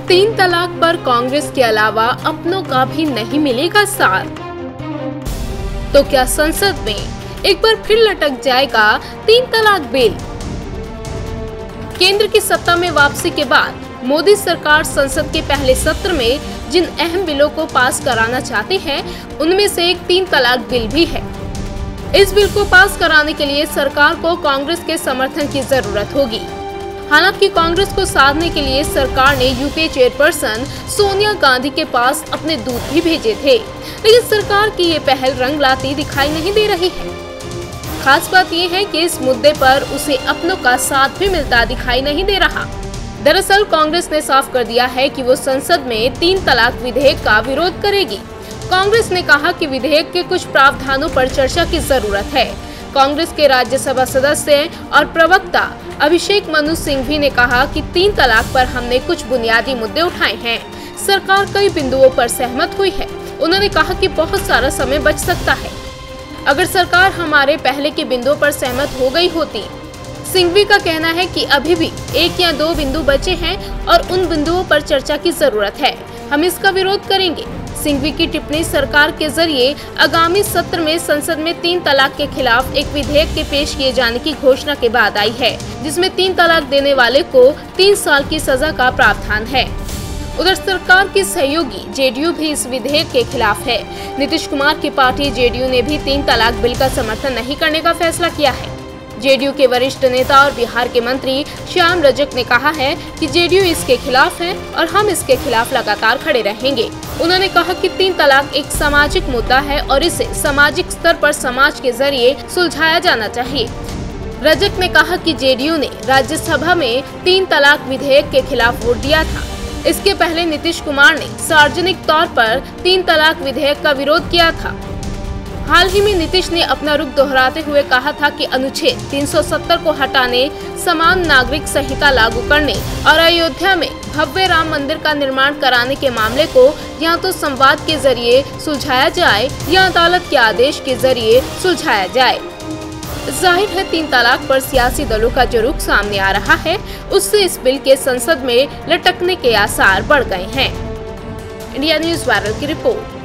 तीन तलाक पर कांग्रेस के अलावा अपनों का भी नहीं मिलेगा साथ। तो क्या संसद में एक बार फिर लटक जाएगा तीन तलाक बिल? केंद्र की सत्ता में वापसी के बाद मोदी सरकार संसद के पहले सत्र में जिन अहम बिलों को पास कराना चाहते हैं, उनमें से एक तीन तलाक बिल भी है। इस बिल को पास कराने के लिए सरकार को कांग्रेस के समर्थन की जरूरत होगी। हालांकि कांग्रेस को साधने के लिए सरकार ने यूपीए चेयरपर्सन सोनिया गांधी के पास अपने दूत भी भेजे थे, लेकिन सरकार की ये पहल रंग लाती दिखाई नहीं दे रही है। खास बात ये है कि इस मुद्दे पर उसे अपनों का साथ भी मिलता दिखाई नहीं दे रहा। दरअसल कांग्रेस ने साफ कर दिया है कि वो संसद में तीन तलाक विधेयक का विरोध करेगी। कांग्रेस ने कहा कि विधेयक के कुछ प्रावधानों पर चर्चा की जरूरत है। कांग्रेस के राज्यसभा सदस्य और प्रवक्ता अभिषेक मनु सिंघवी ने कहा कि तीन तलाक पर हमने कुछ बुनियादी मुद्दे उठाए हैं। सरकार कई बिंदुओं पर सहमत हुई है। उन्होंने कहा कि बहुत सारा समय बच सकता है अगर सरकार हमारे पहले के बिंदुओं पर सहमत हो गई होती। सिंघवी का कहना है कि अभी भी एक या दो बिंदु बचे हैं और उन बिंदुओं पर चर्चा की जरूरत है। हम इसका विरोध करेंगे। सिंघवी की टिप्पणी सरकार के जरिए आगामी सत्र में संसद में तीन तलाक के खिलाफ एक विधेयक के पेश किए जाने की घोषणा के बाद आई है, जिसमें तीन तलाक देने वाले को 3 साल की सजा का प्रावधान है। उधर सरकार की सहयोगी जेडीयू भी इस विधेयक के खिलाफ है। नीतीश कुमार की पार्टी जेडीयू ने भी तीन तलाक बिल का समर्थन नहीं करने का फैसला किया है। जेडीयू के वरिष्ठ नेता और बिहार के मंत्री श्याम रजक ने कहा है कि जेडीयू इसके खिलाफ है और हम इसके खिलाफ लगातार खड़े रहेंगे। उन्होंने कहा कि तीन तलाक एक सामाजिक मुद्दा है और इसे सामाजिक स्तर पर समाज के जरिए सुलझाया जाना चाहिए। रजक ने कहा कि जेडीयू ने राज्यसभा में तीन तलाक विधेयक के खिलाफ वोट दिया था। इसके पहले नीतीश कुमार ने सार्वजनिक तौर पर तीन तलाक विधेयक का विरोध किया था। हाल ही में नीतीश ने अपना रुख दोहराते हुए कहा था कि अनुच्छेद 370 को हटाने, समान नागरिक संहिता लागू करने और अयोध्या में भव्य राम मंदिर का निर्माण कराने के मामले को या तो संवाद के जरिए सुलझाया जाए या अदालत के आदेश के जरिए सुलझाया जाए। जाहिर है तीन तलाक पर सियासी दलों का जो रुख सामने आ रहा है, उससे इस बिल के संसद में लटकने के आसार बढ़ गए हैं। इंडिया न्यूज़ वायरल की रिपोर्ट।